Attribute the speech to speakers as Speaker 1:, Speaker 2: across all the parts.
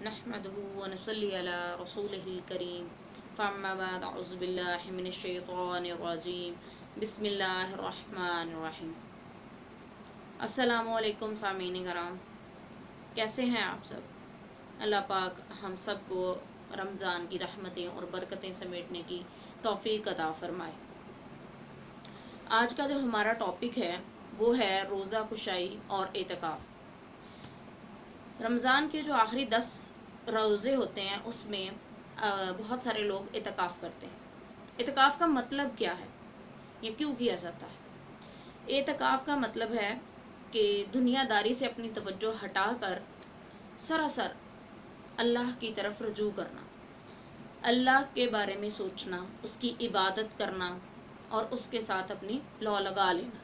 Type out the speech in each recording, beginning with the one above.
Speaker 1: नहमदुहु व नसल्ली अला रसूलिहिल करीम फअम्मा बाद अऊज़ु बिल्लाहि मिनश शैतानिर रजीम बिस्मिल्लाहिर रहमानिर रहीम। अस्सलामु अलैकुम सामीन कराम, कैसे हैं आप सब? अल्लाह पाक हम सब को रमज़ान की रहमतें और बरकतें समेटने की तौफीक अता फरमाए। आज का जो हमारा टॉपिक है वो है रोज़ा कुशाई और एतकाफ़। रमज़ान के जो आखिरी 10 रोज़े होते हैं उसमें बहुत सारे लोग एतकाफ़ करते हैं। एतकाफ़ का मतलब क्या है, ये क्यों किया जाता है? एतकाफ़ का मतलब है कि दुनियादारी से अपनी तवज्जो हटाकर सरासर अल्लाह की तरफ रुजू करना, अल्लाह के बारे में सोचना, उसकी इबादत करना और उसके साथ अपनी लौ लगा लेना।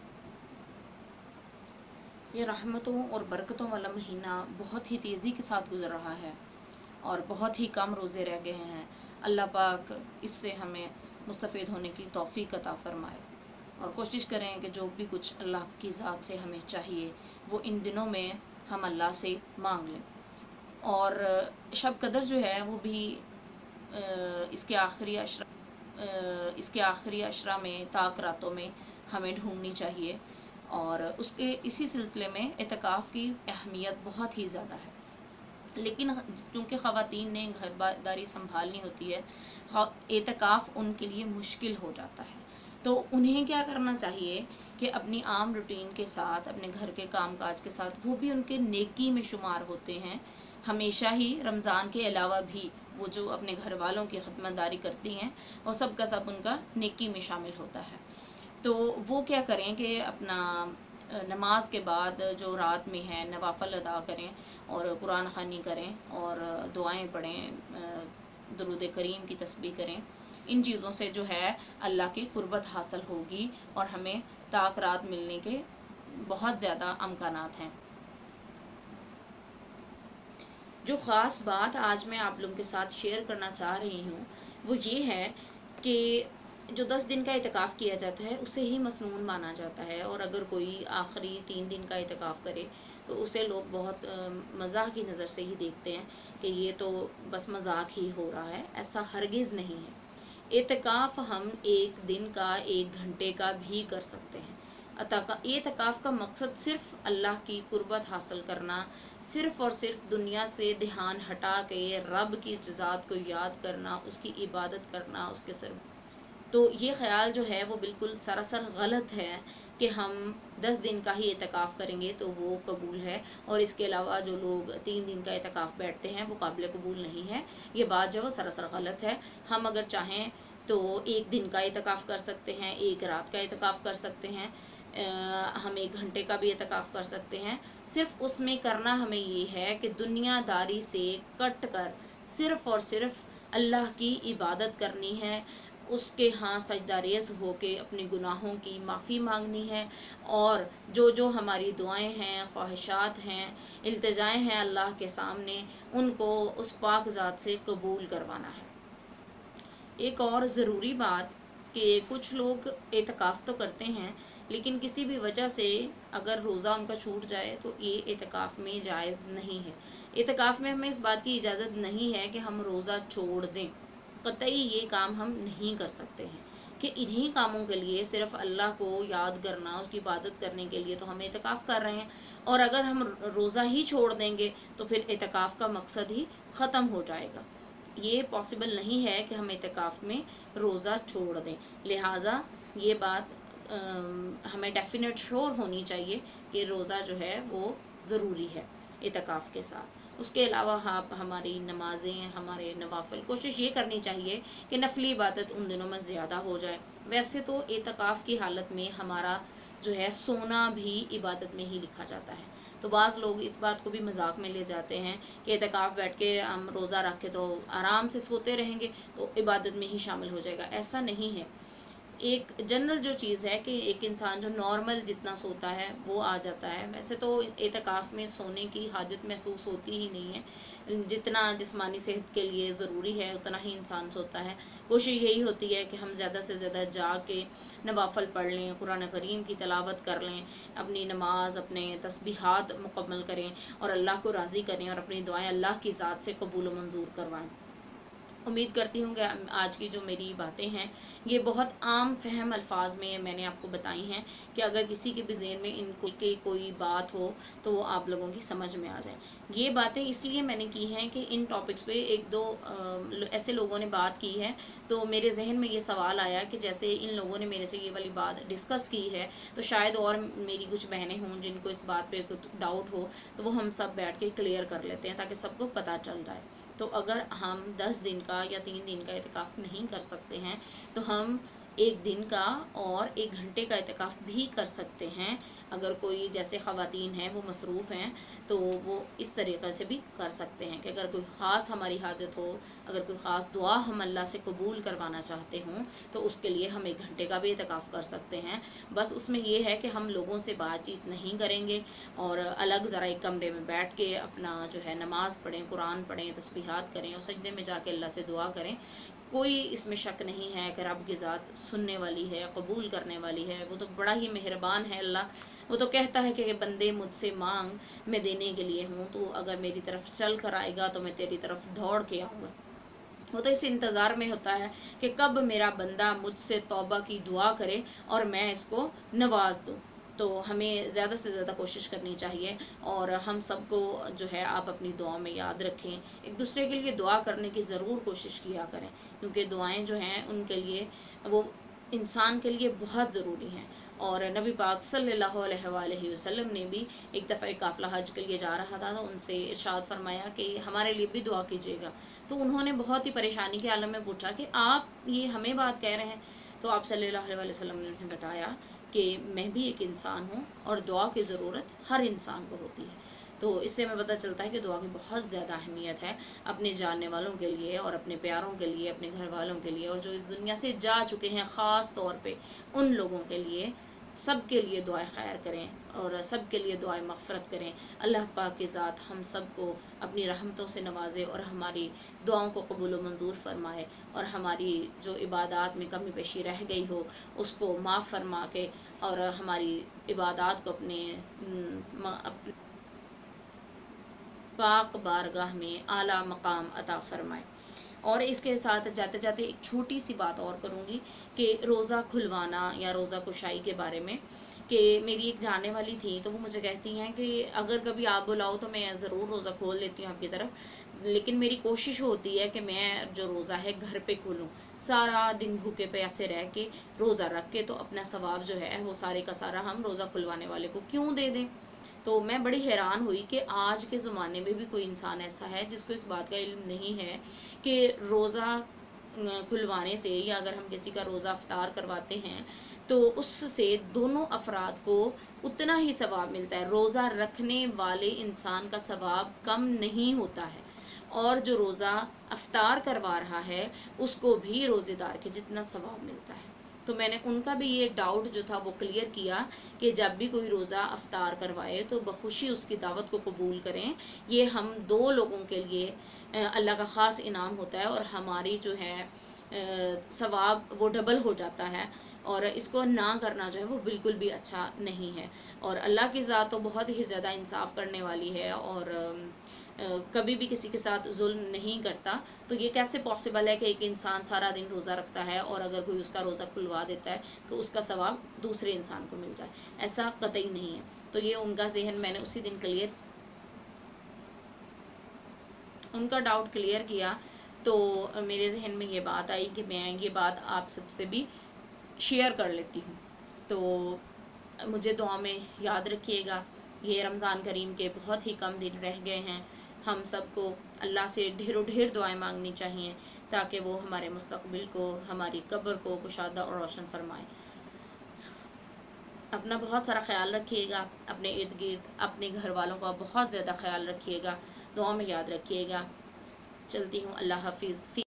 Speaker 1: ये रहमतों और बरकतों वाला महीना बहुत ही तेज़ी के साथ गुजर रहा है और बहुत ही कम रोज़े रह गए हैं। अल्लाह पाक इससे हमें मुस्तफ़ीद होने की तौफ़ीक अता फ़रमाए और कोशिश करें कि जो भी कुछ अल्लाह की ज़ात से हमें चाहिए वो इन दिनों में हम अल्लाह से मांग लें। और शब कदर जो है वो भी इसके आखिरी अशरा में ताक रातों में हमें ढूंढनी चाहिए और उसके इसी सिलसिले में एतकाफ़ की अहमियत बहुत ही ज़्यादा है। लेकिन चूँकि ख़वातीन ने घरदारी संभालनी होती है, एतकाफ़ उनके लिए मुश्किल हो जाता है, तो उन्हें क्या करना चाहिए कि अपनी आम रूटीन के साथ, अपने घर के कामकाज के साथ, वो भी उनके नेकी में शुमार होते हैं। हमेशा ही रमज़ान के अलावा भी वो जो अपने घर वालों की खिदमतदारी करती हैं और सब का सब उनका नेकी में शामिल होता है। तो वो क्या करें कि अपना नमाज के बाद जो रात में है नवाफ़िल अदा करें और कुरान ख़वानी करें और दुआएं पढ़ें, दरूद करीम की तस्बीह करें। इन चीज़ों से जो है अल्लाह की कुर्बत हासिल होगी और हमें ताक रात मिलने के बहुत ज़्यादा अमकानात हैं। जो ख़ास बात आज मैं आप लोगों के साथ शेयर करना चाह रही हूँ वो ये है कि जो 10 दिन का इतिकाफ़ किया जाता है उसे ही मसनून माना जाता है और अगर कोई आखिरी 3 दिन का इतिकाफ़ करे तो उसे लोग बहुत मज़ाक की नज़र से ही देखते हैं कि ये तो बस मजाक ही हो रहा है। ऐसा हरगिज़ नहीं है। इतिकाफ़ हम एक दिन का, 1 घंटे का भी कर सकते हैं। एतकाफ़ का मकसद सिर्फ़ अल्लाह की कुर्बत हासिल करना, सिर्फ़ और सिर्फ दुनिया से ध्यान हटा के रब की ज़ात को याद करना, उसकी इबादत करना, उसके सर। तो ये ख़्याल जो है वो बिल्कुल सरासर गलत है कि हम 10 दिन का ही एतकाफ़ करेंगे तो वो कबूल है और इसके अलावा जो लोग 3 दिन का एतकाफ़ बैठते हैं वो काबिल कबूल नहीं है। ये बात जो है वो सरासर गलत है। हम अगर चाहें तो 1 दिन का एतकाफ़ कर सकते हैं, 1 रात का एतकाफ़ कर सकते हैं, हम 1 घंटे का भी एतकाफ़ कर सकते हैं। सिर्फ़ उसमें करना हमें ये है कि दुनियादारी से कट कर सिर्फ़ और सिर्फ अल्लाह की इबादत करनी है, उसके यहाँ सजदारेज़ होके अपने गुनाहों की माफ़ी मांगनी है और जो जो हमारी दुआएं हैं, ख्वाहिशात हैं, इल्तिजाएं हैं अल्लाह के सामने, उनको उस पाक ज़ात से कबूल करवाना है। एक और ज़रूरी बात कि कुछ लोग एतकाफ़ तो करते हैं लेकिन किसी भी वजह से अगर रोज़ा उनका छूट जाए तो ये एतकाफ़ में जायज़ नहीं है। एतकाफ़ में हमें इस बात की इजाज़त नहीं है कि हम रोज़ा छोड़ दें। कतई ये काम हम नहीं कर सकते हैं कि इन्हीं कामों के लिए, सिर्फ़ अल्लाह को याद करना, उसकी इबादत करने के लिए तो हम एतकाफ़ कर रहे हैं और अगर हम रोज़ा ही छोड़ देंगे तो फिर एतकाफ़ का मकसद ही ख़त्म हो जाएगा। ये पॉसिबल नहीं है कि हम एतकाफ़ में रोज़ा छोड़ दें। लिहाजा ये बात हमें डेफिनेट श्योर होनी चाहिए कि रोज़ा जो है वो ज़रूरी है एतकाफ़ के साथ। उसके अलावा हाँ, हमारी नमाज़ें, हमारे नवाफ़िल, कोशिश ये करनी चाहिए कि नफली इबादत उन दिनों में ज़्यादा हो जाए। वैसे तो एतकाफ़ की हालत में हमारा जो है सोना भी इबादत में ही लिखा जाता है। तो बाज़ लोग इस बात को भी मजाक में ले जाते हैं कि एतकाफ़ बैठ के हम रोज़ा रख के तो आराम से सोते रहेंगे तो इबादत में ही शामिल हो जाएगा। ऐसा नहीं है। ایک جنرل جو چیز ہے کہ ایک انسان جو نارمل جتنا سوتا ہے وہ آ جاتا ہے. ویسے تو اعتکاف میں سونے کی حاجت محسوس ہوتی ہی نہیں ہے، جتنا جسمانی صحت کے لیے ضروری ہے اتنا ہی انسان سوتا ہے. کوشش یہی ہوتی ہے کہ ہم زیادہ سے زیادہ جا کے نوافل پڑھ لیں، قرآن کریم کی تلاوت کر لیں، اپنی نماز، اپنے تسبیحات مکمل کریں اور اللہ کو راضی کریں اور اپنی دعائیں اللہ کی ذات سے قبول و منظور کروائیں. امید کرتی ہوں کہ آج کی جو میری باتیں ہیں یہ بہت عام فہم الفاظ میں نے آپ کو بتائی ہیں کہ اگر کسی کے بھی ذہن میں ان کو کی کوئی بات ہو تو وہ آپ لوگوں کی سمجھ میں آ جائے. یہ باتیں اس لیے میں نے کی ہیں کہ ان ٹاپکس پہ ایک دو ایسے لوگوں نے بات کی ہے تو میرے ذہن میں یہ سوال آیا کہ جیسے ان لوگوں نے میرے سے یہ والی بات ڈسکس کی ہے تو شاید اور میری کچھ بہنیں ہوں جن کو اس بات پہ کچھ ڈاؤٹ ہو تو وہ ہم سب بیٹھ کے کلیئر کر لیتے ہیں تاکہ سب کو پتہ چل جائے. تو اگر ہم 10 دن کا یا 3 دن کا اعتکاف نہیں کر سکتے ہیں تو ہم 1 دن کا اور 1 گھنٹے کا اعتکاف بھی کر سکتے ہیں. اگر کوئی جیسے خواتین ہیں وہ مصروف ہیں تو وہ اس طریقے سے بھی کر سکتے ہیں کہ اگر کوئی خاص ہماری حاجت ہو، اگر کوئی خاص دعا ہم اللہ سے قبول کروانا چاہتے ہوں تو اس کے لیے ہم 1 گھنٹے کا بھی اعتکاف کر سکتے ہیں. بس اس میں یہ ہے کہ ہم لوگوں سے بات چیت نہیں کریں گے اور الگ ذرا ایک کمرے میں بیٹھ کے اپنا جو ہے نماز پڑھیں، قرآن پڑھیں، تسبیحات کریں اور سجدے میں جا کے اللہ سے دعا کریں. کوئی اس میں شک نہیں ہے کہ رب کی ذات سننے والی ہے، قبول کرنے والی ہے. وہ تو بڑا ہی مہربان ہے اللہ. وہ تو کہتا ہے کہ بندے مجھ سے مانگ میں دینے کے لیے ہوں، تو اگر میری طرف چل کر آئے گا تو میں تیری طرف دوڑ کے آؤں گا. وہ تو اس انتظار میں ہوتا ہے کہ کب میرا بندہ مجھ سے توبہ کی دعا کرے اور میں اس کو نواز دوں. تو ہمیں زیادہ سے زیادہ کوشش کرنی چاہیے اور ہم سب کو جو ہے آپ اپنی دعاؤں میں یاد رکھیں. ایک دوسرے کے لیے دعا کرنے کی ضرور کوشش کیا کریں کیونکہ دعائیں جو ہیں ان کے لیے وہ انسان کے لیے بہت ضروری ہیں. اور نبی پاک صلی اللہ علیہ وآلہ وسلم نے بھی ایک دفعہ ایک قافلہ حج کے لیے جا رہا تھا تو ان سے ارشاد فرمایا کہ ہمارے لیے بھی دعا کیجیے گا. تو انہوں نے بہت ہی پریشانی کے عالم میں پوچھا کہ آپ یہ ہمیں بات کہہ رہے ہیں؟ تو آپ صلی اللہ علیہ وسلم نے بتایا کہ میں بھی ایک انسان ہوں اور دعا کی ضرورت ہر انسان کو ہوتی ہے. تو اس سے ہمیں پتہ چلتا ہے کہ دعا کی بہت زیادہ اہمیت ہے اپنے جاننے والوں کے لیے اور اپنے پیاروں کے لیے، اپنے گھر والوں کے لیے اور جو اس دنیا سے جا چکے ہیں خاص طور پہ ان لوگوں کے لیے. سب کے لیے دعائیں خیر کریں اور سب کے لیے دعائیں مغفرت کریں. اللہ پاک کی ذات ہم سب کو اپنی رحمتوں سے نوازے اور ہماری دعاؤں کو قبول و منظور فرمائے اور ہماری جو عبادات میں کمی بیشی رہ گئی ہو اس کو معاف فرما کے اور ہماری عبادات کو اپنے پاک بارگاہ میں اعلیٰ مقام عطا فرمائے. اور اس کے ساتھ جاتے جاتے ایک چھوٹی سی بات اور کروں گی کہ روزہ کھلوانا یا روزہ کشائی کے بارے میں کہ میری ایک جاننے والی تھی تو وہ مجھے کہتی ہیں کہ اگر کبھی آپ بلاؤ تو میں ضرور روزہ کھول لیتی ہوں آپ کی طرف، لیکن میری کوشش ہوتی ہے کہ میں جو روزہ ہے گھر پہ کھولوں. سارا دن بھوکے پیاسے رہ کے روزہ رکھ کے تو اپنا ثواب جو ہے وہ سارے کا سارا ہم روزہ کھلوانے والے کو کیوں دے دیں. تو میں بڑی حیران ہوئی کہ آج کے زمانے میں بھی کوئی انسان ایسا ہے جس کو اس بات کا علم نہیں ہے کہ روزہ کھلوانے سے یا اگر ہم کسی کا روزہ افطار کرواتے ہیں تو اس سے دونوں افراد کو اتنا ہی ثواب ملتا ہے. روزہ رکھنے والے انسان کا ثواب کم نہیں ہوتا ہے اور جو روزہ افطار کروا رہا ہے اس کو بھی روزے دار کے جتنا ثواب ملتا ہے. تو میں نے ان کا بھی یہ ڈاؤٹ جو تھا وہ کلیئر کیا کہ جب بھی کوئی روزہ افطار کروائے تو بخوشی اس کی دعوت کو قبول کریں. یہ ہم 2 لوگوں کے لیے اللہ کا خاص انعام ہوتا ہے اور ہماری جو ہے ثواب وہ ڈبل ہو جاتا ہے اور اس کو نہ کرنا جو ہے وہ بالکل بھی اچھا نہیں ہے. اور اللہ کی ذات تو بہت ہی زیادہ انصاف کرنے والی ہے اور کبھی بھی کسی کے ساتھ ظلم نہیں کرتا. تو یہ کیسے پاسبل ہے کہ ایک انسان سارا دن روزہ رکھتا ہے اور اگر کوئی اس کا روزہ کھلوا دیتا ہے تو اس کا ثواب دوسرے انسان کو مل جائے؟ ایسا قطعی نہیں ہے. تو یہ ان کا ذہن میں نے اسی دن ان کا ڈاؤٹ کلیئر کیا تو میرے ذہن میں یہ بات آئی کہ میں یہ بات آپ سب سے بھی شیئر کر لیتی ہوں. تو مجھے دعا میں یاد رکھیے گا. یہ رمضان کریم کے بہت ہی کم دن رہ گئے ہیں. ہم سب کو اللہ سے ڈھیر ڈھیر دعائیں مانگنی چاہیے تاکہ وہ ہمارے مستقبل کو، ہماری قبر کو کشادہ اور روشن فرمائے. اپنا بہت سارا خیال رکھیے گا، اپنے ارد گرد اپنے گھر والوں کا بہت زیادہ خیال رکھیے گا. دعا میں یاد رکھیے گا. چلتی ہوں. اللہ حافظ.